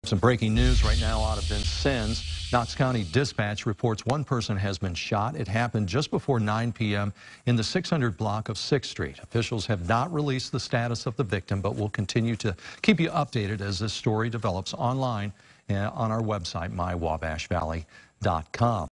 Some breaking news right now out of Vincennes. Knox County Dispatch reports one person has been shot. It happened just before 9 p.m. in the 600 block of 6th Street. Officials have not released the status of the victim, but will continue to keep you updated as this story develops online and on our website, mywawvashvalley.com.